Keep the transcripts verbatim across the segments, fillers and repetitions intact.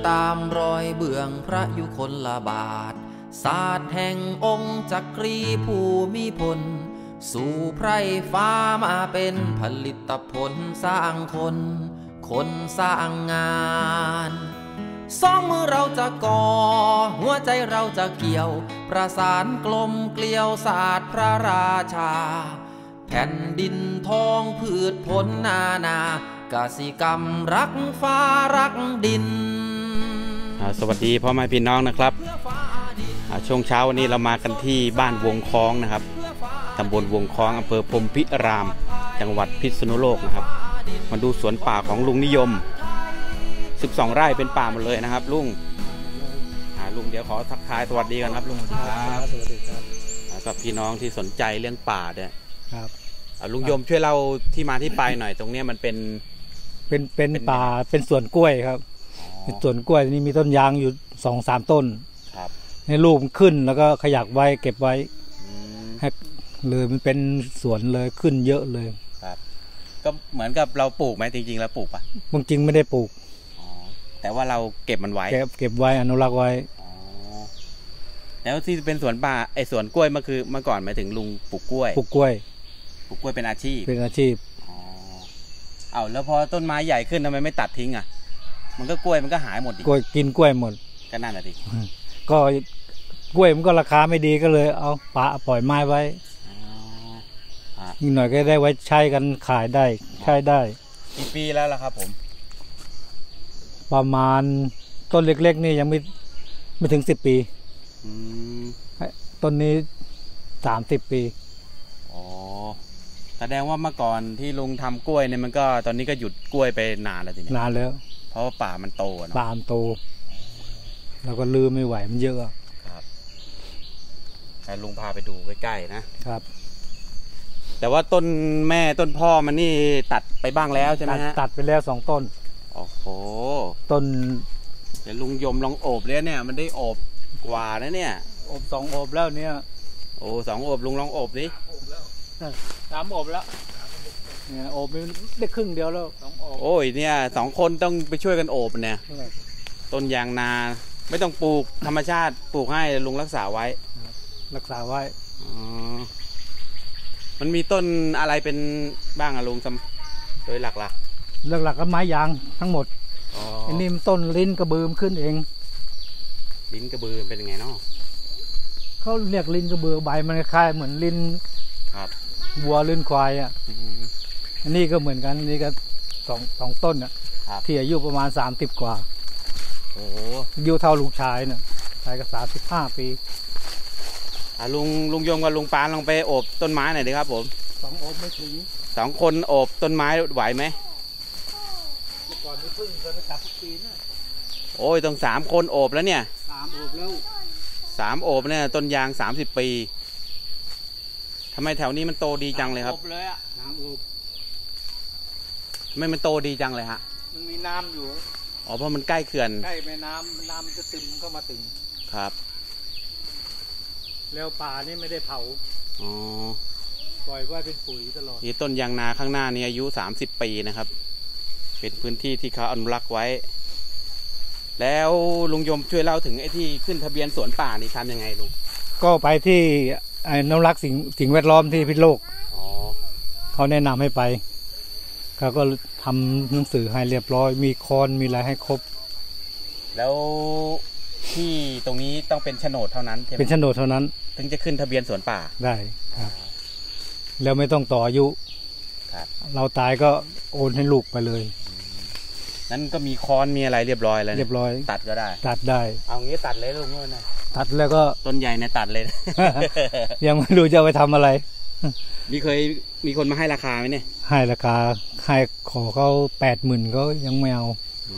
ตามรอยเบื้องพระยุคลบาทศาสตร์แห่งองค์จักรีภูมิพลสู่ไพร่ฟ้ามาเป็นผลิตผลสร้างคนคนสร้างงานสองมือเราจะก่อหัวใจเราจะเกี่ยวประสานกลมเกลียวศาสตร์พระราชาแผ่นดินทองพืชผลนานากสิกรรมรักฟ้ารักดินสวัสดีพ่อแม่พี่น้องนะครับช่วงเช้าวันนี้เรามากันที่บ้านวงคล้องนะครับตำบลวงคล้องอำเภอพรหมพิรามจังหวัดพิษณุโลกนะครับมาดูสวนป่าของลุงนิยมสิบสองไร่เป็นป่าหมดเลยนะครับลุงลุงเดี๋ยวขอทักทายสวัสดีกันครับลุงครับสวัสดีครับแล้วก็พี่น้องที่สนใจเรื่องป่าเนี่ยครับลุงยมช่วยเล่าที่มาที่ไปหน่อยตรงนี้มันเป็นเป็นเป็นป่าเป็นสวนกล้วยครับเป็นสวนกล้วยนี่มีต้นยางอยู่สองสามต้นครับในลูกขึ้นแล้วก็ขยักไว้เก็บไว้ให้เลยมันเป็นสวนเลยขึ้นเยอะเลยครับก็เหมือนกับเราปลูกไหมจริงๆแล้วปลูกปะจริงไม่ได้ปลูกแต่ว่าเราเก็บมันไว้เก็บเก็บไว้อนุรักษ์ไว้แล้วที่เป็นสวนป่าไอ้สวนกล้วยมันคือเมื่อก่อนหมายถึงลุงปลูกกล้วยปลูกกล้วยปลูกกล้วยเป็นอาชีพเป็นอาชีพอ๋อเอาแล้วพอต้นไม้ใหญ่ขึ้นทำไมไม่ตัดทิ้งอ่ะมันก็กล้วยมันก็หายหมดดิกล้วยกินกล้วยหมดก็นั่นแหละดิก็กล้วยมันก็ราคาไม่ดีก็เลยเอาปะปล่อยไม้ไว้อีกหน่อยก็ได้ไว้ใช้กันขายได้ใช้ได้กี่ปีแล้วล่ะครับผมประมาณต้นเล็กๆนี่ยังไม่ไม่ถึงสิบปีต้นนี้สามสิบปีอ๋อแสดงว่าเมื่อก่อนที่ลุงทำกล้วยเนี่ยมันก็ตอนนี้ก็หยุดกล้วยไปนานแล้วทีนี้นานแล้วเพราะว่าป่ามันโตเนาะป่ามันโตเราก็ลืมไม่ไหวมันเยอะครับให้ลุงพาไปดูใกล้ๆนะครับ แต่ว่าต้นแม่ต้นพ่อมันนี่ตัดไปบ้างแล้วใช่ไหมฮะตัดไปแล้วสองต้นโอ้โหต้นเดี๋ยวลุงยมลองโอบเลยเนี่ยมันได้โอบกว่านะเนี่ยโอบสองโอบแล้วเนี่ยโอ้สองโอบลุงลองโอบดิสามโอบแล้วเนี่ยโอบได้ครึ่งเดียวแล้วสองโอบโอ้ยเนี่ยสองคนต้องไปช่วยกันโอบเนี่ยต้นยางนาไม่ต้องปลูกธรรมชาติปลูกให้ลุงรักษาไว้รักษาไว้อ๋อมันมีต้นอะไรเป็นบ้างอะลุงโดยหลักๆหลักๆก็ไม้ยางทั้งหมดอันนี้มันต้นลิ้นกระบือขึ้นเองลิ้นกระบือเป็นยังไงเนาะเขาเรียกลิ้นกระบือใบมันคล้ายเหมือนลิ้นครับวัวลิ้นควายอ่ะอันนี้ก็เหมือนกันนี่ก็สองสองต้นอ่ะที่อายุประมาณสามสิบกว่าโอ้อายุเท่าลูกชายเนี่ยชายก็สามสิบห้าปีอ่ะลุงลุงยงกับลุงปานลองไปโอบต้นไม้หน่อยดิครับผมสองโอบไม่ถึงสองคนโอบต้นไม้ไหวไหมเมื่อก่อนไม่พึ่งเคยไปจับทุกปีนะโอ้ยต้องสามคนโอบแล้วเนี่ยสามโอบแล้วสามโอบเนี่ยต้นยางสามสิบปีทำไมแถวนี้มันโตดีจังเลยครับโอบเลยอ่ะสามโอบทำไมมันโตดีจังเลยฮะมันมีน้ำอยู่อ๋อเพราะมันใกล้เขื่อนใกล้แม่น้ำน้ำจะตึมเข้ามาตึงครับแล้วป่านี่ไม่ได้เผาอ๋อปล่อยไว้เป็นปุ๋ยตลอดนี่ต้นยางนาข้างหน้านี่อายุสามสิบปีนะครับเป็นพื้นที่ที่เขาอนุรักษ์ไว้แล้วลุงยมช่วยเล่าถึงไอ้ที่ขึ้นทะเบียนสวนป่านี่ทำยังไงลุงก็ไปที่อนุรักษ์สิ่งสิ่งแวดล้อมที่พิษณุโลกเขาแนะนำให้ไปเขาก็ทำหนังสือให้เรียบร้อยมีคอนมีอะไรให้ครบแล้วที่ตรงนี้ต้องเป็นโฉนดเท่านั้นใช่ไหมเป็นโฉนดเท่านั้นถึงจะขึ้นทะเบียนสวนป่าได้ครับแล้วไม่ต้องต่ออายุเราตายก็โอนให้ลูกไปเลยนั้นก็มีค้อนมีอะไรเรียบร้อยแล้วเรียบร้อยตัดก็ได้ตัดได้เอางี้ตัดเลยลุงเมื่อนะตัดแล้วก็ต้นใหญ่เนี่ยตัดเลยยังไม่รู้จะไปทำอะไรมีเคยมีคนมาให้ราคาไหมเนี่ยให้ราคาให้ขอเขาแปดหมื่นก็ยังไม่เอา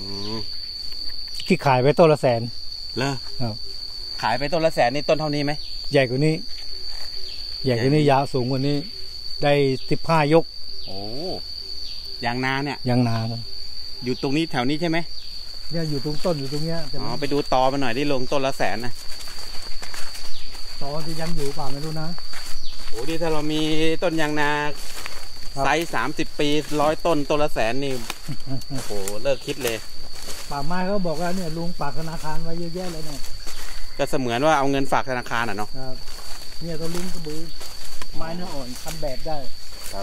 ที่ขายไปต้นละแสนเหรอครับขายไปต้นละแสนนี่ต้นเท่านี้ไหมใหญ่กว่านี้ใหญ่กว่านี้ยาวสูงกว่านี้ได้สิบห้ายกโอ้ยางนาเนี่ยยางนาอยู่ตรงนี้แถวนี้ใช่ไหมเนี่ยอยู่ตรงต้นอยู่ตรงเนี้ยอ๋อไปดูตอมาหน่อยที่ลงต้นละแสนนะตอที่ยังอยู่ป่าไม่รู้นะโอ้ดีถ้าเรามีต้นยางนาไซส์สามสิบปีร้อยต้นต้นละแสนนี่โอ้โหเลิกคิดเลยป่าไม้เขาบอกว่าเนี่ยลุงฝากธนาคารไว้เยอะแยะเลยเนี่ยก็เสมือนว่าเอาเงินฝากธนาคารอ่ะเนาะครับเนี่ยก็ลุงกระบือไม้เนื้ออ่อนทำแบบได้ครับ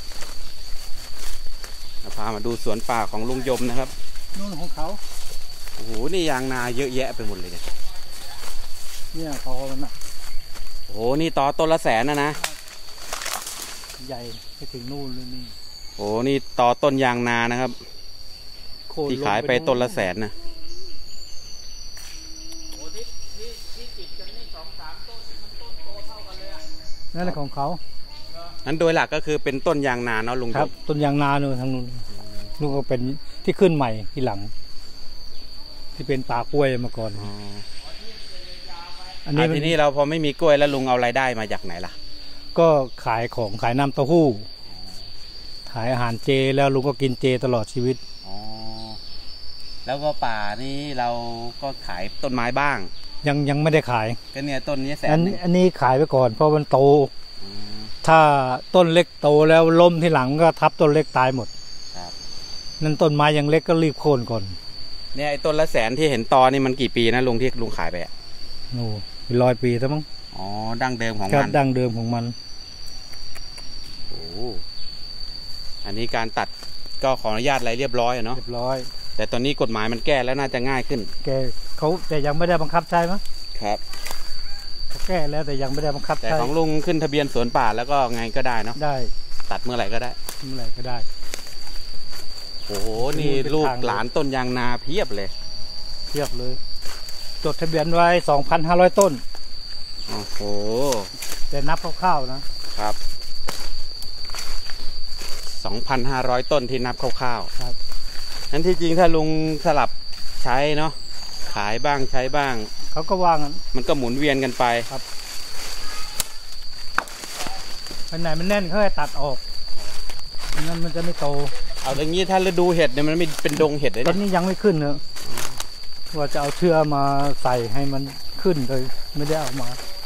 พามาดูสวนป่าของลุงยมนะครับนู่นของเขาโอ้โหนี่ยางนาเยอะแยะไปหมดเลยเนี่ยเนี่ยตอมันอ่ะโอ้โหนี่ตอต้นละแสนนะนะใหญ่ไปถึงนู่นเลยนี่โอ้โหนี่ตอต้นยางนานะครับที่ขายไปต้นละแสนนะนั่นแหละของเขานั้นโดยหลักก็คือเป็นต้นยางนาเนาะลุงคยรับมต้นยางนาเนอะทางนู้นนู่นก็เป็นที่ขึ้นใหม่ที่หลัง ที่เป็นป่ากล้วยมาก่อนอ๋ออันอ่ะนี้ทีนี้เราพอไม่มีกล้วยแล้วลุงเอารายได้มาจากไหนล่ะก็ขายของขายน้ำเต้าหู้ขายอาหารเจแล้วลุงก็กินเจตลอดชีวิตอ๋อแล้วก็ป่านี้เราก็ขายต้นไม้บ้างยังยังไม่ได้ขายก็เนี่ยต้นนี้แสนอันหนึ่งอันนี้ขายไปก่อนเพราะมันโตอืมถ้าต้นเล็กโตแล้วล้มที่หลังก็ทับต้นเล็กตายหมดครับนั่นต้นไม้ยังเล็กก็รีบโค่นก่อนเนี่ยไอ้ต้นละแสนที่เห็นตอนี่มันกี่ปีนะลุงที่ลุงขายไปอ่ะโอ้เป็นร้อยปีแล้วมั้งอ๋อดั้งเดิมของครับมันดั้งเดิมของมันโอ้อันนี้การตัดก็ขออนุญาตอะไรเรียบร้อยอะเนาะเรียบร้อยแต่ตอนนี้กฎหมายมันแก้แล้วน่าจะง่ายขึ้นแกเขาแต่ยังไม่ได้บังคับใช้มั้งครับเขาแก้แล้วแต่ยังไม่ได้บังคับแต่ใช้ของลุงขึ้นทะเบียนสวนป่าแล้วก็ไงก็ได้เนาะได้ตัดเมื่อไหร่ก็ได้เมื่อไหร่ก็ได้โอ้โหนี่ลูกหลานต้นยางนาเพียบเลยเทียบเลย จดทะเบียนไว้ สองพันห้าร้อย ต้นโอ้โหแต่นับคร่าวๆนะครับสองพันห้าร้อย ต้นที่นับคร่าวครับๆนั้นที่จริงถ้าลุงสลับใช้เนาะขายบ้างใช้บ้างเขาก็ว่างนมันก็หมุนเวียนกันไปอันไหนมันแน่นเขาให้ตัดออกงั้นมันจะไม่โตเอาอย่างนี้ถ้าฤดูเห็ดเนี่ยมันไม่เป็นดงเห็ดเลยตอนเนี่ยนี้ยังไม่ขึ้นเนอะว่าจะเอาเชือกมาใส่ให้มันขึ้นเลยไม่ได้เอามา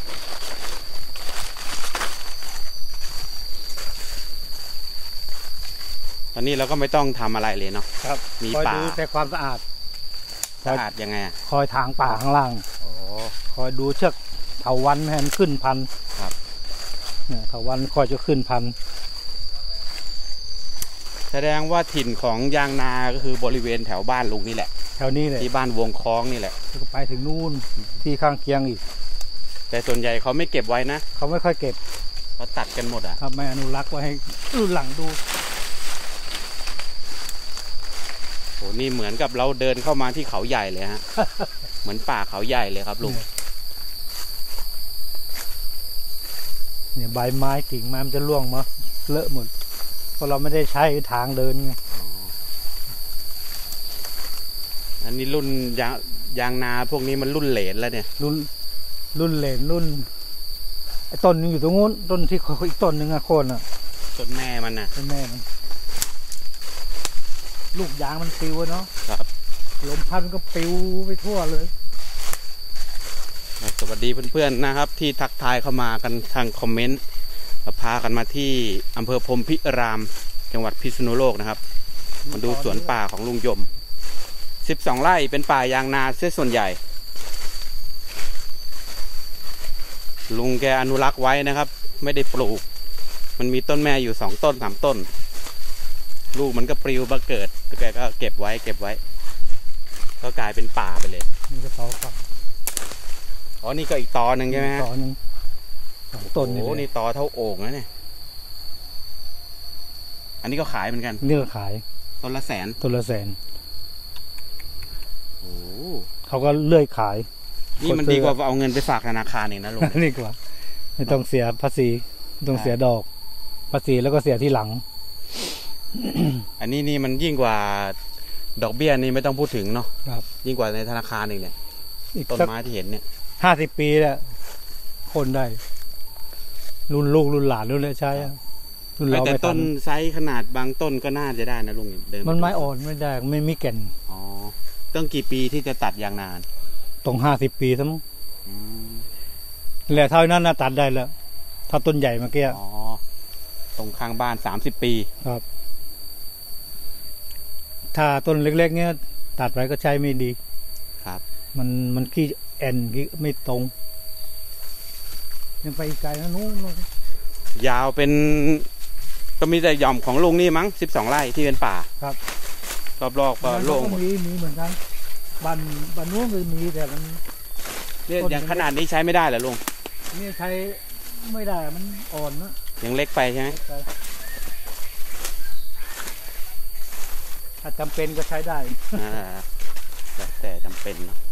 ตอนนี้เราก็ไม่ต้องทำอะไรเลยเนาะครับมีคอยป่าดูแต่ความสะอาดสะอาดยังไงอ่ะคอยถางป่าข้างล่างโอ้คอยดูเชือกเถาวัลย์ให้มันขึ้นพันครับเนี่ยเถาวัลย์คอยจะขึ้นพันแสดงว่าถิ่นของยางนาก็คือบริเวณแถวบ้านลุงนี่แหละแถวนี้เลยที่บ้านวงคล้องนี่แหละแล้วก็ไปถึงนู่นที่ข้างเคียงอีกแต่ส่วนใหญ่เขาไม่เก็บไว้นะเขาไม่ค่อยเก็บเขาตัดกันหมดอ่ะครับไม่อนุรักษ์ไว้ให้รุ่นหลังดูโหนี่เหมือนกับเราเดินเข้ามาที่เขาใหญ่เลย ฮะ เหมือนป่าเขาใหญ่เลยครับลุงเนี่ยใบไม้กิ่งไม้มันจะร่วงมาเลอะหมดเพราะเราไม่ได้ใช้ทางเดินไงอันนี้รุ่นยางยางนาพวกนี้มันรุ่นเหลนแล้วเนี่ยรุ่นรุ่นเหลนรุ่นไอ้ต้นนึงอยู่ตรงนู้นต้นที่อีกต้นหนึ่งอะโค่นอะต้นแม่มันนะต้นแม่มันลูกยางมันปลิวอะเนาะครับลมพัดมันก็ปลิวไปทั่วเลยสวัสดีเพื่อนๆนะครับ ที่ทักทายเข้ามากันทางคอมเมนต์พากันมาที่อำเภอพรหมพิรามจังหวัดพิษณุโลกนะครับมาดูสวนป่าของลุงยมสิบสองไร่เป็นป่ายางนาเสียส่วนใหญ่ ลุงแกอนุรักษ์ไว้นะครับ ไม่ได้ปลูก มันมีต้นแม่อยู่สองต้นสามต้น ลูกมันก็ปลิวมาเกิดแกก็เก็บไว้เก็บไว้ ก็กลายเป็นป่าไปเลยนี่ก็ตอก่อนอ๋อนี่ก็อีกตอหนึ่งใช่ไหมฮะตอหนึ่งสองต้นนี่โอ้เลยนี่ตอเท่าโอ่งนะเนี่ยอันนี้ก็ขายเหมือนกันนี่ก็ขายต้นละแสนต้นละแสนโอ้เขาก็เลื่อยขายนี่มันดีกว่าเอาเงินไปฝากธนาคารเองนะลุงนี่กว่าไม่ต้องเสียภาษีไม่ต้องเสียดอกภาษีแล้วก็เสียที่หลังอันนี้นี่มันยิ่งกว่าดอกเบี้ยนี่ไม่ต้องพูดถึงเนาะครับยิ่งกว่าในธนาคารเองเนี่ยอีกต้นสักไม้ที่เห็นเนี่ยห้าสิบปีแล้วคนได้ รุ่นลูกรุ่นหลานรุ่นเลยใช้อะรุ่นเราแต่ไม่ทัต้นนไซส์ขนาดบางต้นก็น่าจะได้นะลุงเดินมันไม้อ่อนไม่ได้ไม่มีแก่นอ๋อต้องกี่ปีที่จะตัดยางนานตรงห้าสิบปีทั้งอืมแหละเท่านั้นนะตัดได้แล้วถ้าต้นใหญ่เมื่อกี้อ๋อตรงข้างบ้านสามสิบปีครับ ถ้าต้นเล็กๆเนี้ยตัดไว้ก็ใช้ไม่ดีครับมันมันขี้แอนขี้ไม่ตรงยังไปอีกไกลนะนู้นยาวเป็นก็มีแต่หย่อมของลุงนี่มั้งสิบสองไร่ที่เป็นป่าครับรอบๆก็โล่งหมดมีมีเหมือนกันบ้านบ้านนู้นก็มีแต่มันเนี่ยอย่างขนาดนี้ใช้ไม่ได้เหรอลุงนี่ใช้ไม่ได้มันอ่อนนะยังเล็กไปใช่ไหมถ้าจำเป็นก็ใช้ได้อ่าแล้วแต่จำเป็นเนาะ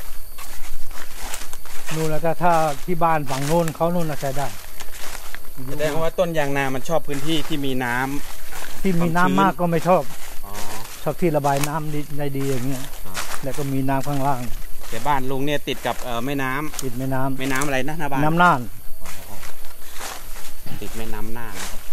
นู่นแล้วถ้าถ้าที่บ้านฝั่งโน้นเขาโน้นเราใช้ได้แสดงว่าต้นยางนามันชอบพื้นที่ที่มีน้ำที่มีน้ำมากก็ไม่ชอบอ๋อชอบที่ระบายน้ำดีได้ดีอย่างเงี้ยครับแล้วก็มีน้ำข้างล่างแต่บ้านลุงเนี่ยติดกับเอ่อแม่น้ำติดแม่น้ำแม่น้ำอะไรนะหน้าบ้านน้ำน่านอ๋อติดแม่น้ำน่านนะครับ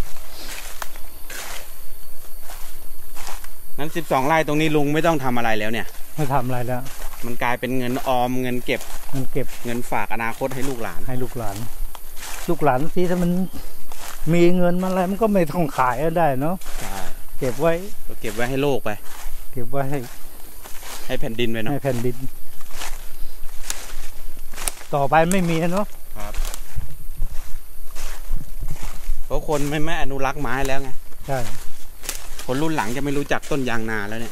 นั้นสิบสองไร่ตรงนี้ลุงไม่ต้องทำอะไรแล้วเนี่ยไม่ทำอะไรแล้วมันกลายเป็นเงินออมเงินเก็บมันเก็บเงินฝากอนาคตให้ลูกหลานให้ลูกหลาน ลูกหลานที่ถ้ามันมีเงินมาอะไรมันก็ไม่ต้องขายได้เนาะใช่เก็บไว้ก็เก็บไว้ให้โลกไปเก็บไว้ให้ให้แผ่นดินไปเนาะให้แผ่นดิน ต่อไปไม่มีเนาะครับเพราะคนไม่ไม่อนุรักษ์ไม้แล้วไงใช่คนรุ่นหลังจะไม่รู้จักต้นยางนาแล้วเนี่ย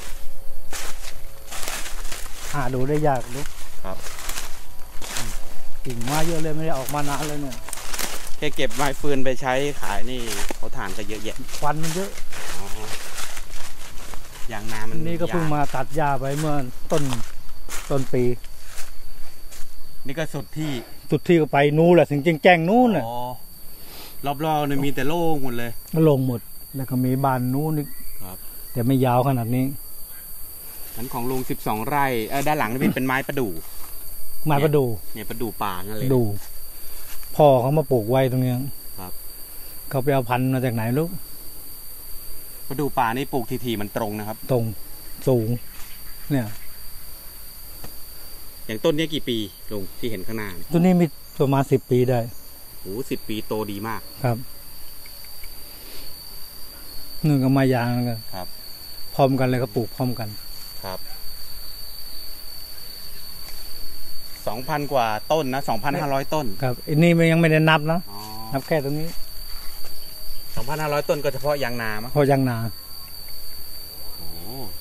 หาดูได้ยากลูกครับกิ่งไม้เยอะเลยไม่ได้ออกมานานเลยเนี่ยแค่เก็บไม้ฟืนไปใช้ขายนี่เขาทานก็เยอะแยะควันมันเยอะอ๋อยางนามันนี่ก็เพิ่งมาตัดหญ้าไปเมื่อต้นต้นปีนี่ก็สุดที่สุดที่ก็ไปนู้นแหละถึงแจ้งนู้นน่ะอ๋อรอบๆเนี่ยมีแต่โล่งหมดเลยก็ลงหมด แล้วก็มีบ้านนู้นนี่ครับแต่ไม่ยาวขนาดนี้นั้นของลุงสิบสองไร่เออด้านหลังนี่เป็นไม้ประดู่ไม้ประดู่เนี่ยประดู่ป่านั่นเลยดูพ่อเขามาปลูกไว้ตรงเนี้ยครับเขาไปเอาพันธุ์มาจากไหนลูกประดู่ป่านี่ปลูกทีๆมันตรงนะครับตรงสูง เนี่ยอย่างต้นเนี้ยกี่ปีลุงที่เห็นข้างหน้าตัวนี้มีประมาณสิบปีได้โอ้สิบปีโตดีมากครับหนึ่งกับมายางกันครับพร้อมกันเลยก็ปลูกพร้อมกันครับสองพันกว่าต้นนะสองพันห้าร้อยต้นครับอันนี้มันยังไม่ได้นับนะอ๋อนับแค่ตรงนี้สองพันห้าร้อยต้นก็เฉพาะยางนามั้งพอยางนาโอ้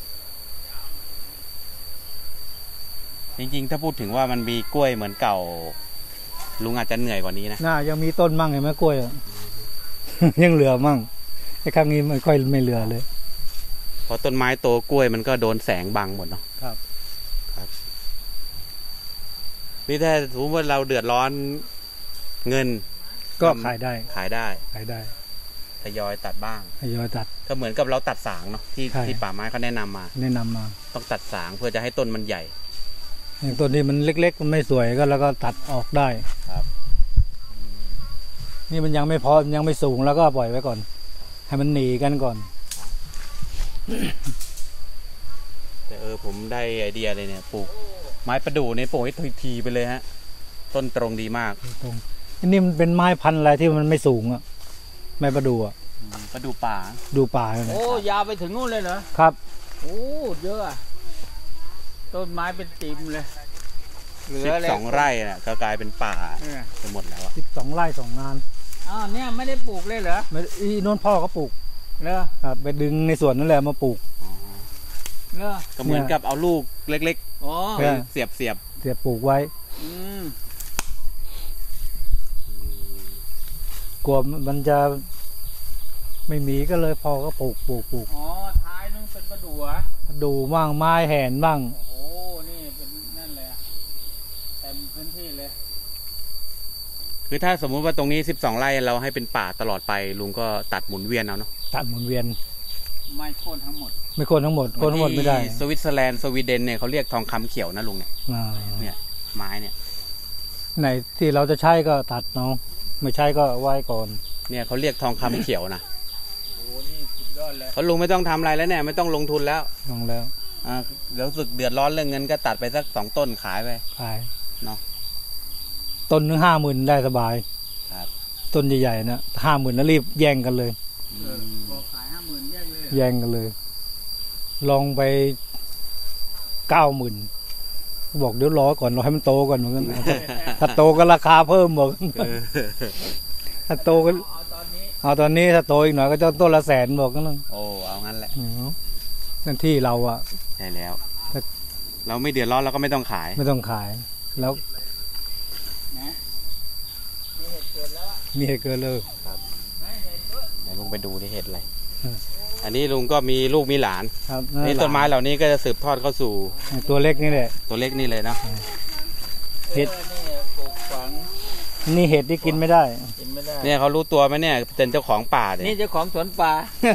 จริงๆถ้าพูดถึงว่ามันมีกล้วยเหมือนเก่า ลุงอาจจะเหนื่อยกว่านี้นะน่ายังมีต้นมั่งเห็นไหมกล้วยอะ ยังเหลือมั่งไอ้ข้างนี้ไม่ค่อยไม่เหลือเลยพอต้นไม้โตกล้วยมันก็โดนแสงบังหมดเนาะครับนี่ถ้าสมมติว่าเราเดือดร้อนเงินก็ขายได้ขายได้ขายได้ทยอยตัดบ้างทยอยตัดก็เหมือนกับเราตัดสางเนาะที่ใช่ที่ป่าไม้เขาแนะนำมาแนะนำมาต้องตัดสางเพื่อจะให้ต้นมันใหญ่อย่างต้นนี้มันเล็กๆมันไม่สวยก็แล้วก็ตัดออกได้ครับนี่มันยังไม่พอมันยังไม่สูงแล้วก็ปล่อยไว้ก่อน ให้มันหนีกันก่อนแต่เออผมได้ไอเดียเลยเนี่ยปลูกไม้ประดู่ในปลูกให้ทีๆไปเลยฮะ ต้นตรงดีมากตรงอันนี้มันเป็นไม้พันธุ์อะไรที่มันไม่สูงอ่ะไม้ประดู่อ่ะประดู่ป่าดูป่าเลยโอ้ยาวไปถึงนู่นเลยเหรอครับโอ้เยอะอะต้นไม้เป็นติมเลยเหลืสิอบ เลยสองไร่น่ะก็กลายเป็นป่าเนี่ยไปหมดแล้วอะสิบสองไร่สองงานอ้าวเนี่ยไม่ได้ปลูกเลยเหรอไม่อีโน้นพ่อก็ปลูกเหรอครับไปดึงในสวนนั่นแหละมาปลูกอ๋อเหรอก็เหมือนกับเอาลูกเล็กอ๋อๆไปเนี่ยเสียบเสียบเสียปลูกไว้อืมกลัวมันจะไม่มีก็เลยพ่อก็ปลูกปลูกปลูกอ๋อท้ายนู่นเป็นประดู่อะดูบ้างไม้แหนบ้างโอ้โหนี่เป็นนั่นเลยอะเต็มพื้นที่เลยคือถ้าสมมุติว่าตรงนี้สิบสองไร่เราให้เป็นป่าตลอดไปลุงก็ตัดหมุนเวียนเอาเนาะตัดหมุนเวียนไม้โค่นทั้งหมดไม่โคนทั้งหมดโคนทั้งหมดไม่ได้ที่สวิตเซอร์แลนด์สวีเดนเนี่ยเขาเรียกทองคำเขียวนะลุงเนี่ยอ่าเนี่ยไม้เนี่ยไหนที่เราจะใช้ก็ตัดเนาะไม่ใช้ก็ไว้ก่อนเนี่ยเขาเรียกทองคำเขียวนะโอ้นี่สุดยอดเลยเพราะลุงไม่ต้องทำอะไรแล้วเนี่ยไม่ต้องลงทุนแล้วลองแล้วอ่าเดี๋ยวรู้สึกเดือดร้อนเรื่องเงินก็ตัดไปสักสองต้นขายไปขายเนาะต้นหนึงห้าหมื่นได้สบายครับต้นใหญ่ๆนะห้าหมื่นแล้วรีบแย่งกันเลยเออบอกขายห้าหมื่นแยกเลยแย่งกันเลย ลองไปเก้าหมื่นบอกเดี๋ยวรอก่อนรอให้มันโตก่อนเหมือนกันถ้าโตก็ราคาเพิ่มบอกถ้าโตก็เอาตอนนี้ถ้าโตอีกหน่อยก็จะต้นละแสนบอกกันเลยโอ้เอางั้นแหละนั่นที่เราอะใช่แล้วเราไม่เดือดร้อนเราก็ไม่ต้องขายไม่ต้องขายแล้วมีเหตุเกิดเลยเดี๋ยวลุงไปดูที่เห็ดอะไรอันนี้ลุงก็มีลูกมีหลานนี่ต้นไม้เหล่านี้ก็จะสืบทอดเข้าสู่ตัวเล็กนี่แหละตัวเล็กนี่เลยเนาะเห็ดนี่เห็ดที่กินไม่ได้เนี่ยเขารู้ตัวไหมเนี่ยเป็นเจ้าของป่าเนี่ยนี่เจ้าของสวนป่า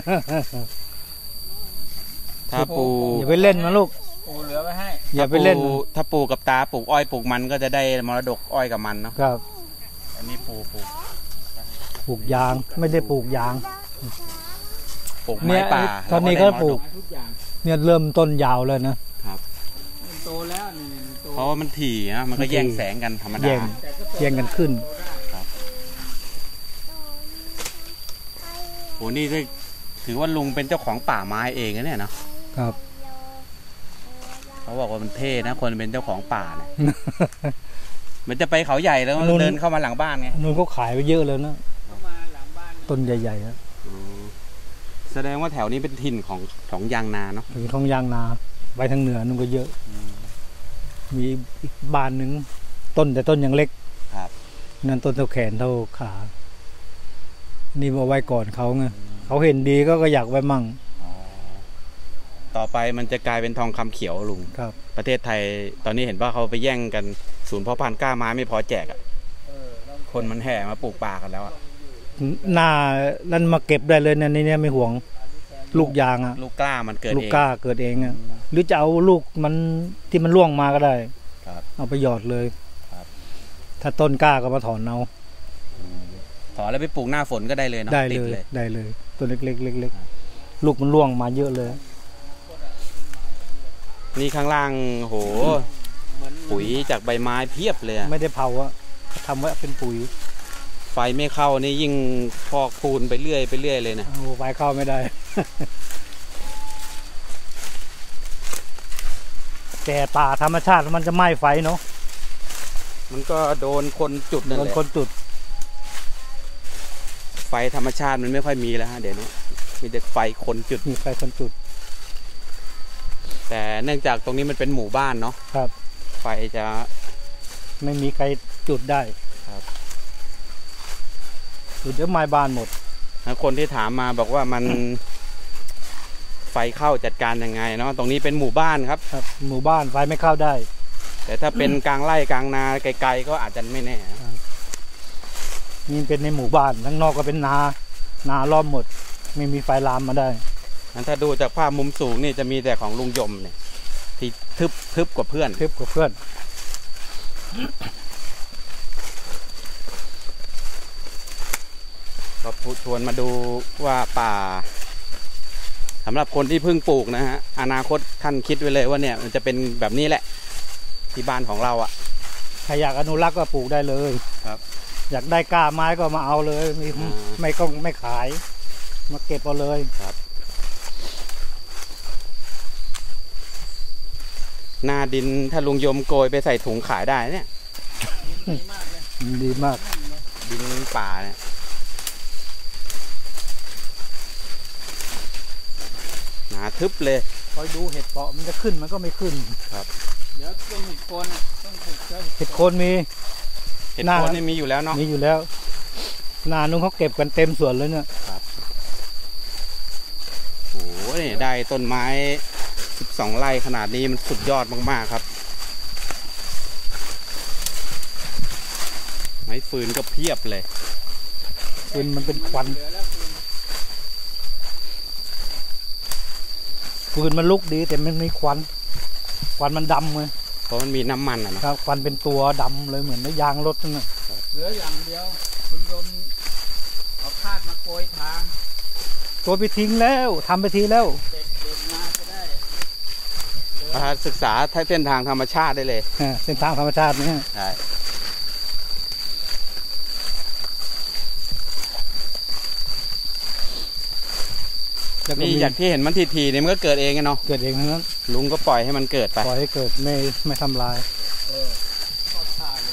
ถ้าปูอย่าไปเล่นนะลูกปูเหลือไว้ให้อย่าไปเล่นถ้าปูกับตาปลูกอ้อยปลูกมันก็จะได้มรดกอ้อยกับมันเนาะครับอันนี้ปูปลูกปลูกยางไม่ได้ปลูกยางปลูกไม้ป่าตอนนี้ก็ปลูกเนี่ยเริ่มต้นยาวแล้วนะครับโตแล้วเพราะว่ามันถี่นะมันก็แย่งแสงกันธรรมดาแย่งกันขึ้นโอ้นี่ถือว่าลุงเป็นเจ้าของป่าไม้เองนะเนี่ยเนาะครับเขาบอกว่ามันเท่นะคนเป็นเจ้าของป่าเนี่ยมันจะไปเขาใหญ่แล้วเดินเข้ามาหลังบ้านไงนู่นเขาขายไปเยอะเลยนะต้นใหญ่ๆนะแสดงว่าแถวนี้เป็นถิ่นของของยางนาเนาะถึงของยางนาไปทางเหนือนู่นก็เยอะมีอีกบ้านหนึ่งต้นแต่ต้นยังเล็กครับนั่นต้นเท่าแขนเท่าขานี่เอาไว้ก่อนเขาไงเขาเห็นดีก็ก็อยากไว้มั่งต่อไปมันจะกลายเป็นทองคำเขียวลุงครับประเทศไทยตอนนี้เห็นว่าเขาไปแย่งกันศูนย์เพาะพันธุ์กล้าไม้ไม่พอแจกอ่ะคนมันแห่มาปลูกป่ากันแล้วอ่ะหน้านั่นมาเก็บได้เลยเนี่ยนี่ไม่ห่วงลูกยางอ่ะลูกกล้ามันเกิดเองลูกกล้าเกิดเองอ่ะหรือจะเอาลูกมันที่มันร่วงมาก็ได้เอาไปหยอดเลยถ้าต้นกล้าก็มาถอนเอาถอนแล้วไปปลูกหน้าฝนก็ได้เลยเนาะได้เลยได้เลยตัวเล็กๆเล็กๆลูกมันร่วงมาเยอะเลยนี่ข้างล่างโหปุ๋ยจากใบไม้เพียบเลยไม่ได้เผาอะทำไว้เป็นปุ๋ยไฟไม่เข้านี่ยิ่งพอกพูนไปเรื่อยไปเรื่อยเลยนะโอ้ไฟเข้าไม่ได้แต่ป่าธรรมชาติมันจะไหม้ไฟเนาะมันก็โดนคนจุดนั่นแหละโดนคนจุดไฟธรรมชาติมันไม่ค่อยมีแล้วฮะเดี๋ยวนี้มีแต่ไฟคนจุดมีไฟคนจุดแต่เนื่องจากตรงนี้มันเป็นหมู่บ้านเนาะครับไฟจะไม่มีใครจุดได้ครับจุดเดี๋ยวไม้บ้านหมดคนที่ถามมาบอกว่ามันไฟเข้าจัดการยังไงเนาะตรงนี้เป็นหมู่บ้านครับครับหมู่บ้านไฟไม่เข้าได้แต่ถ้าเป็นกลางไร่กลางนาไกลๆก็อาจจะไม่แน่นี่เป็นในหมู่บ้านทั้งนอกก็เป็นนานาล้อมหมดไม่มีไฟลามมาได้งั้นถ้าดูจากภาพมุมสูงนี่จะมีแต่ของลุงยมเนี่ยที่ทึบทึบกว่าเพื่อนทึบกว่าเพื่อนก็พูดชวนมาดูว่าป่าสำหรับคนที่เพิ่งปลูกนะฮะอนาคตท่านคิดไว้เลยว่าเนี่ยมันจะเป็นแบบนี้แหละที่บ้านของเราอ่ะใครอยากอนุรักษ์ก็ปลูกได้เลยครับอยากได้กล้าไม้ก็มาเอาเลยไม่ไม่ก็ไม่ขายมาเก็บเอาเลยครับหน้าดินถ้าลุงยมโกยไปใส่ถุงขายได้เนี่ยดีมากดินป่าเนี่ยหนาทึบเลยคอยดูเห็ดเปาะมันจะขึ้นมันก็ไม่ขึ้นครับเดี๋ยวต้นเห็ดโคนต้องปลูกเห็ดโคนมีเห็ดโคนนี่มีอยู่แล้วเนาะมีอยู่แล้วนานุ่งเขาเก็บกันเต็มสวนเลยเนี่ยครับโอ้ยได้ต้นไม้สิบสองไร่ขนาดนี้มันสุดยอดมากๆครับไม้ฟืนก็เพียบเลยฟืนมันเป็นควันฟืนมันลุกดีแต่มันมีควันควันมันดำเลยเพราะมันมีน้ำมันอ่ะนะครับควันเป็นตัวดำเลยเหมือนยางรถนั่นน่ะเหลืออย่างเดียวคุณโยมเอาคาดมาโกยทางตัวไปทิ้งแล้วทำไปทีแล้วเด็กๆมาจะได้ศึกษาเส้นทางธรรมชาติได้เลยเส้นทางธรรมชาตินี่ใช่นี่อย่างที่เห็นมันทีๆเนี่ยมันก็เกิดเองไงเนาะเกิดเองนั้นลุงก็ปล่อยให้มันเกิดไปปล่อยให้เกิดไม่ไม่ทำลายเออทอดชาเลย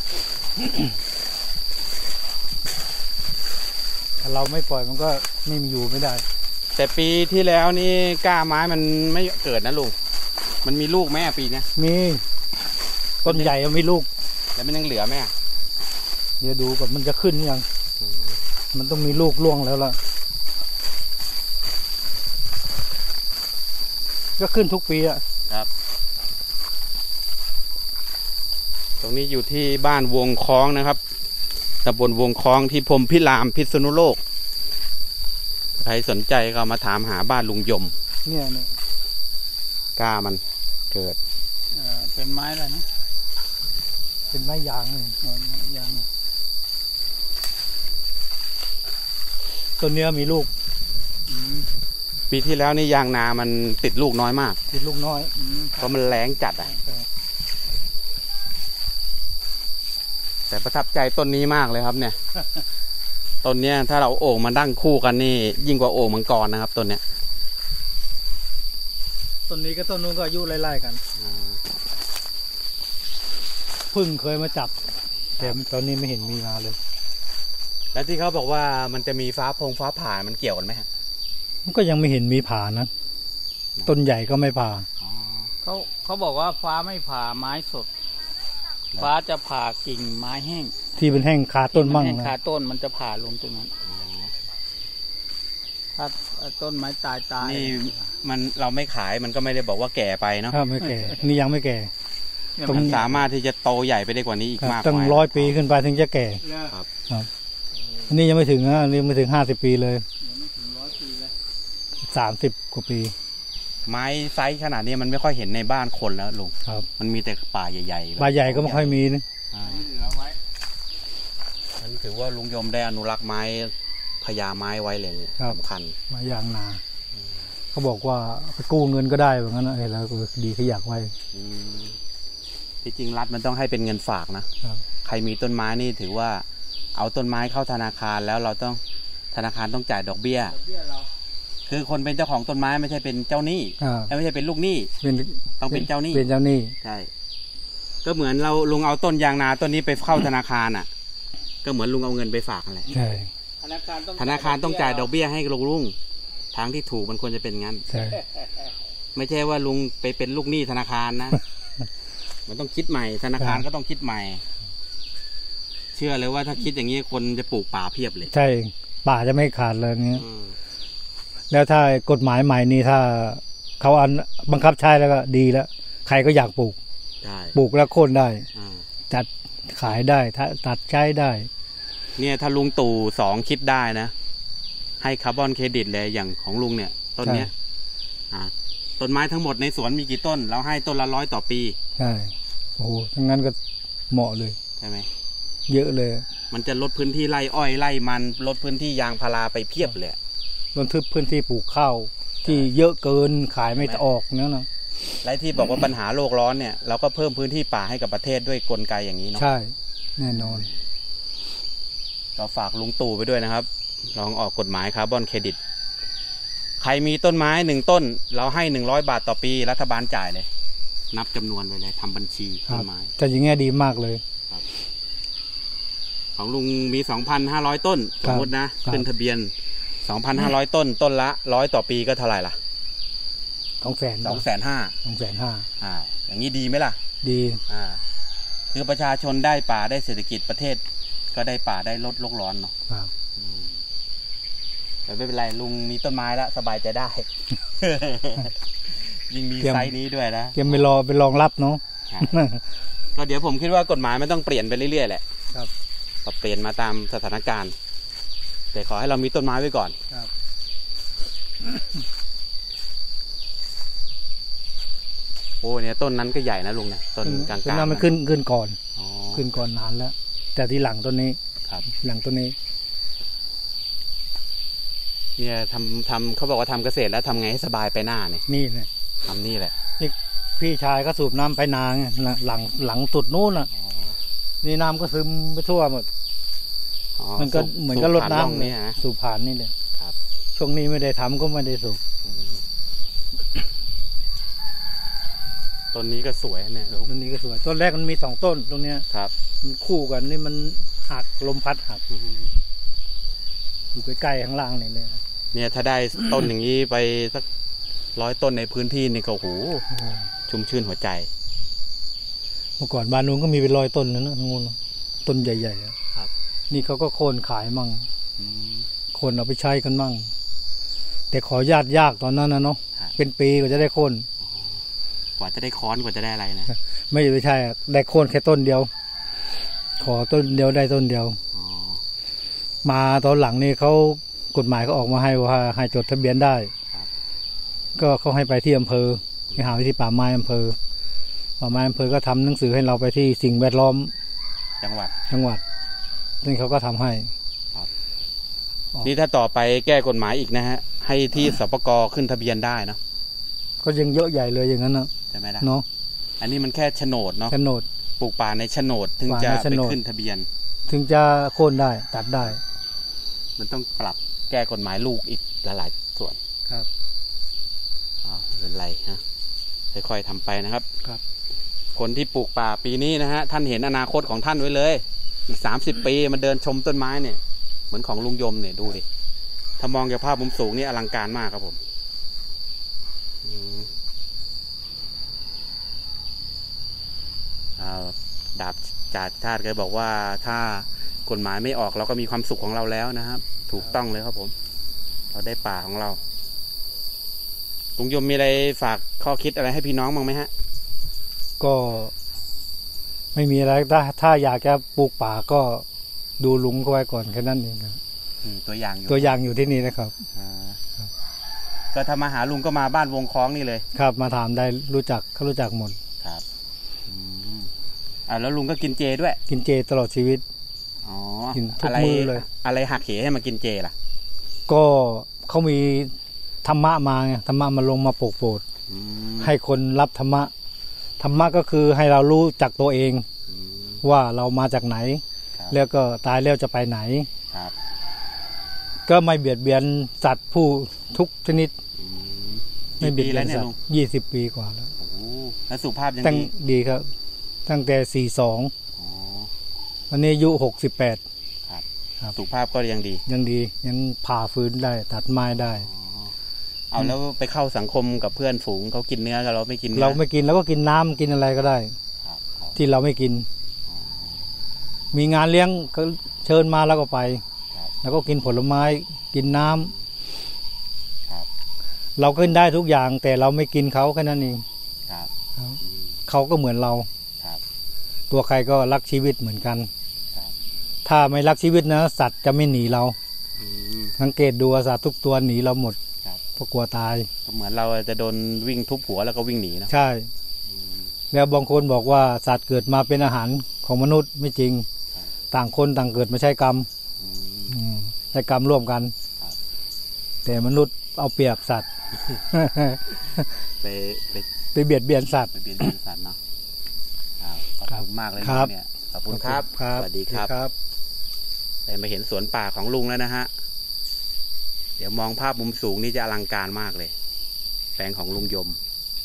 ถ้าเราไม่ปล่อยมันก็ไม่มีอยู่ไม่ได้แต่ปีที่แล้วนี่กล้าไม้มันไม่เกิดนะลุงมันมีลูกไหมอะปีเนี้ยมีต้นใหญ่มีลูกแล้วมันยังเหลือไหมอะเดี๋ยวดูก่อนมันจะขึ้นยังมันต้องมีลูกล่วงแล้วล่ะก็ขึ้นทุกปีอะครับตรงนี้อยู่ที่บ้านวงคล้องนะครับตำบลวงคล้องที่พรหมพิรามพิษณุโลกใครสนใจก็มาถามหาบ้านลุงยมเนี่ยเนี่ยกล้ามันเกิดเออเป็นไม้อะไรนะเป็นไม้ยางเลยเออไม้ยางต้นเนี้ยมีลูกอืมปีที่แล้วนี่ยางนามันติดลูกน้อยมากติดลูกน้อยอืมเพราะมันแรงจัดอ่ะแต่ประทับใจต้นนี้มากเลยครับเนี่ย ต้นเนี้ยถ้าเราโอ่งมาดั้งคู่กันนี่ยิ่งกว่าโอ่งมังกรนะครับต้นเนี้ยต้นนี้กับต้นนู้นก็อายุไล่ๆกันพึ่งเคยมาจับแต่ตอนนี้ไม่เห็นมีมาเลยแล้วที่เขาบอกว่ามันจะมีฟ้าพงฟ้าผ่ามันเกี่ยวกันไหมฮะมันก็ยังไม่เห็นมีผ่านะต้นใหญ่ก็ไม่ผ่าเขาเขาบอกว่าฟ้าไม่ผ่าไม้สด ฟ้าจะผ่ากิ่งไม้แห้งที่เป็นแห้งคาต้นมั่งแห้งนะคาต้นมันจะผ่าลงตรงนั้นถ้าต้นไม้ตายตายนี่มันเราไม่ขายมันก็ไม่ได้บอกว่าแก่ไปเนาะถ้าไม่แก่นี่ยังไม่แก่เนี่ยตรงมันสามารถที่จะโตใหญ่ไปได้กว่านี้อีกครับมากตั้งมายร้อยปีขึ้นไปถึงจะแก่เนี่ยครับครับอันนี้ยังไม่ถึงนะอันนี้ไม่ถึงห้าสิบปีเลยยังไม่ถึงร้อยปีเลยสามสิบกว่าปีไม้ไซส์ขนาดนี้มันไม่ค่อยเห็นในบ้านคนแล้วลุงครับมันมีแต่ป่าใหญ่ๆแบบใบใหญ่ก็ไม่ค่อยมีนะอ่าเหลือไว้อันนี้ถือว่าลุงยมได้อนุรักษ์ไม้พญาไม้ไว้เลยสำคัญไม้ยางนาเขาบอกว่าไปกู้เงินก็ได้แบบนั้นนะเออแล้วก็ดีขยักไว้อืมที่จริงรัฐมันต้องให้เป็นเงินฝากนะครับ ใครมีต้นไม้นี่ถือว่าเอาต้นไม้เข้าธนาคารแล้วเราต้องธนาคารต้องจ่ายดอกเบี้ยดอกเบี้ยเราคือคนเป็นเจ้าของต้นไม้ไม่ใช่เป็นเจ้าหนี้อ่าไม่ใช่เป็นลูกหนี้เป็นต้องเป็นเจ้าหนี้เป็นเจ้าหนี้ใช่ ก็เหมือนเราลุงเอาต้นยางนาต้นนี้ไปเข้าธนาคารอ่ะ ก็เหมือนลุงเอาเงินไปฝากอะไรใช่ธนาคารต้องธนาคารต้องจ่ายดอกเบี้ยให้ลุงลุงทางที่ถูกมันควรจะเป็นงั้นใช่ไม่ใช่ว่าลุงไปเป็นลูกหนี้ธนาคารนะ มันต้องคิดใหม่ ธนาคารก็ต้องคิดใหม่ เชื่อเลยว่าถ้าคิดอย่างนี้คนจะปลูกป่าเพียบเลยใช่ป่าจะไม่ขาดเลยเงี้ยอืมแล้วถ้ากฎหมายใหม่นี้ถ้าเขาอันบังคับใช้แล้วก็ดีแล้ว ใครก็อยากปลูกใช่ปลูกแล้วโค่นได้อ่าจัดขายได้ถ้าตัดใช้ได้เนี่ยถ้าลุงตู่สองคิดได้นะ ให้คาร์บอนเครดิตเลยอย่างของลุงเนี่ย ต้นเนี้ย อ่า ต้นไม้ทั้งหมดในสวนมีกี่ต้น เราให้ต้นละร้อยต่อปีใช่โอ้โหทั้งนั้นก็เหมาะเลยใช่ไหมเยอะเลยมันจะลดพื้นที่ไร่อ้อยไร่มันลดพื้นที่ยางพาราไปเพียบเลยลดทึบพื้นที่ปลูกข้าวที่เยอะเกินขายไม่ออกนั่นนะและที่บอกว่าปัญหาโลกร้อนเนี่ยเราก็เพิ่มพื้นที่ป่าให้กับประเทศด้วยกลไกอย่างนี้เนาะใช่แน่นอนเราฝากลุงตู่ไปด้วยนะครับ ลองออกกฎหมายคาร์บอนเครดิต ใครมีต้นไม้หนึ่งต้น เราให้หนึ่งร้อยบาทต่อปีรัฐบาลจ่ายเลย นับจำนวนไปเลยทำบัญชีครัต้บนไม้จะอย่างเงี้ยดีมากเลยของลุงมีสองพันห้าร้อยต้นสมมตินะครับ ขึ้นทะเบียนสองพันห้าร้อยต้น ต้นละร้อยต่อปีก็เท่าไหร่ล่ะสองแสนสองแสนห้าสองแสนห้าอ่า อย่างนี้ดีไหมล่ะดีอ่า คือประชาชนได้ป่าได้เศรษฐกิจประเทศ ก็ได้ป่าได้ลดโลกร้อนเนาะครับอืมแต่ไม่เป็นไรลุงมีต้นไม้แล้วสบายใจได้ ยิ่งมีไซส์นี้ด้วยนะเตรียมไปรอไปรองรับเนาะครับก็เดี๋ยวผมคิดว่ากฎหมายมันต้องเปลี่ยนไปเรื่อยๆแหละครับปรับเปลี่ยนมาตามสถานการณ์ แต่ขอให้เรามีต้นไม้ไว้ก่อนครับโอ้เนี่ยต้นนั้นก็ใหญ่นะลุงเนี่ยต้นกลางต้นๆนั้นมันขึ้นขึ้นก่อนอ๋อขึ้นก่อนนานแล้ว แต่ที่หลังต้นนี้ครับหลังต้นนี้เนี่ยทำทำเขาบอกว่าทำเกษตรแล้วทำไงให้สบายไปหน้าเนี่ยนี่เนี่ยทำนี่แหละพี่ชายก็สูบน้ำไปนาไงหลังหลังสุดนู้นน่ะอ๋อนี่น้ำก็ซึมไปทั่วหมดอ๋อมันก็สูบเหมือนกับรดสูบผ่าร่องน้ำเนี่ยนะสูบผ่านนี่เลยครับช่วงนี้ไม่ได้ทำก็ไม่ได้สูบอืมต้นนี้ก็สวยเนี่ยลุงต้นนี้ก็สวยต้นแรกมันมีสองต้นตรงเนี้ยครับมันคู่กันนี่มันหักลมพัดหักอยู่ใกล้ๆข้างล่างนี่เลยเนี่ยถ้าได้ต้นอย่างนี้ไปสักร้อยต้นในพื้นที่นี่ก็โหชุ่มชื่นหัวใจเมื่อก่อนบ้านนู้นก็มีเป็นร้อยต้นแล้วนะทั้งนู้นต้นใหญ่ๆครับนี่เขาก็โค่นขายมั่งโค่นเอาไปใช้กันมั่งแต่ขอญาติยากตอนนั้นนะเนาะเป็นปีกว่าจะได้โค่นกว่าจะได้ค้อนกว่าจะได้อะไรนะไม่ไม่ใช่ได้โค่นแค่ต้นเดียวขอต้นเดียวได้ต้นเดียวมาตอนหลังนี่เขากฎหมายเขาออกมาให้ว่าให้จดทะเบียนได้ก็เขาให้ไปที่อำเภอไปหาที่ป่าไม้อำเภอป่าไม้อำเภอก็ทำหนังสือให้เราไปที่สิ่งแวดล้อมจังหวัดจังหวัดซึ่งเขาก็ทำให้นี่ถ้าต่อไปแก้กฎหมายอีกนะฮะให้ที่สปก.ขึ้นทะเบียนได้เนาะก็ยังเยอะใหญ่เลยอย่างนั้นเนาะใช่ไหมล่ะเนาะอันนี้มันแค่โฉนดเนาะโฉนดปลูกป่าในโฉนดถึงจะไปขึ้นทะเบียนถึงจะโค่นได้ตัดได้มันต้องปรับแก้กฎหมายลูกอีกหลายส่วนครับอ๋อเป็นไรฮะค่อยๆทำไปนะครับครับคนที่ปลูกป่าปีนี้นะฮะท่านเห็นอนาคตของท่านไว้เลยอีกสามสิบปีมันเดินชมต้นไม้เนี่ยเหมือนของลุงยมเนี่ยดูดิถ้ามองจากภาพมุมสูงนี่อลังการมากครับผมดาบจ่าชาติเคยบอกว่าถ้ากฎหมายไม่ออกเราก็มีความสุขของเราแล้วนะครับถูกต้องเลยครับผมเราได้ป่าของเราลุงยมมีอะไรฝากข้อคิดอะไรให้พี่น้องบ้างไหมฮะก็ไม่มีอะไรถ้าถ้าอยากจะปลูกป่าก็ดูลุงเขาไว้ก่อนแค่นั้นเองครับตัวอย่างอยู่ตัวอย่างอยู่ที่นี่นะครับก็ถ้ามาหาลุงก็มาบ้านวงคล้องนี่เลยครับมาถามได้รู้จักเขารู้จักหมดครับอ่าแล้วลุงก็กินเจด้วยกินเจตลอดชีวิตอ๋อกินทุกมื้อเลยอะไรหักเหให้มากินเจล่ะก็เขามีธรรมะมาไงธรรมะมาลงมาโปรดโปรดให้คนรับธรรมะธรรมะก็คือให้เรารู้จักตัวเองว่าเรามาจากไหนแล้วก็ตายแล้วจะไปไหนก็ไม่เบียดเบียนสัตว์ผู้ทุกชนิดไม่เบียดเบียนสัตว์ยี่สิบปีกว่าแล้วแล้วสุขภาพยังดีดีครับตั้งแต่สี่สองวันนี้อายุหกสิบแปดสุขภาพก็ยังดียังดียังผ่าฟื้นได้ตัดไม้ได้เอาแล้วไปเข้าสังคมกับเพื่อนฝูงเขากินเนื้อเราไม่กินเราไม่กินแล้วก็กินน้ำกินอะไรก็ได้ที่เราไม่กินมีงานเลี้ยงก็เชิญมาแล้วก็ไปแล้วก็กินผลไม้กินน้ำเรากินได้ทุกอย่างแต่เราไม่กินเขาแค่นั้นเองเขาก็เหมือนเราตัวใครก็รักชีวิตเหมือนกันถ้าไม่รักชีวิตนะสัตว์จะไม่หนีเราสังเกตดูสัตว์ทุกตัวหนีเราหมดเพราะกลัวตายเหมือนเราจะโดนวิ่งทุบหัวแล้วก็วิ่งหนีนะใช่แล้วบางคนบอกว่าสัตว์เกิดมาเป็นอาหารของมนุษย์ไม่จริงต่างคนต่างเกิดมาใช้กรรมใช้กรรมร่วมกันแต่มนุษย์เอาเปรียบสัตว์ไปไปไปเบียดเบียนสัตว์ไปเบียดเบียนสัตว์เนาะขอบคุณมากเลยเนี่ยขอบคุณครับสวัสดีครับได้มาเห็นสวนป่าของลุงแล้วนะฮะเดี๋ยวมองภาพมุมสูงนี่จะอลังการมากเลยแปลงของลุงยม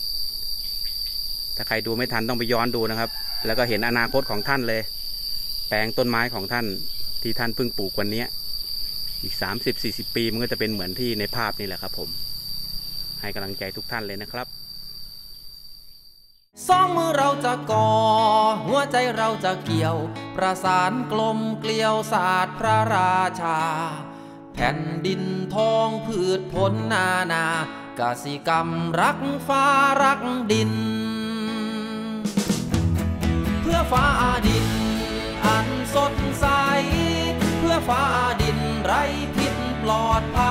ถ้าใครดูไม่ทันต้องไปย้อนดูนะครับแล้วก็เห็นอนาคตของท่านเลยแปลงต้นไม้ของท่านที่ท่านเพิ่งปลูกวันนี้อีกสามสิบสี่สิบปีมันก็จะเป็นเหมือนที่ในภาพนี่แหละครับผมให้กำลังใจทุกท่านเลยนะครับสองมือเราจะก่อหัวใจเราจะเกี่ยวประสานกลมเกลียวศาสตร์พระราชาแผ่นดินทองพืชผลนานากสิกรรมรักฟ้ารักดินเพื่อฟ้าดินอันสดใสเพื่อฟ้าดินไร้พิษปลอดภัย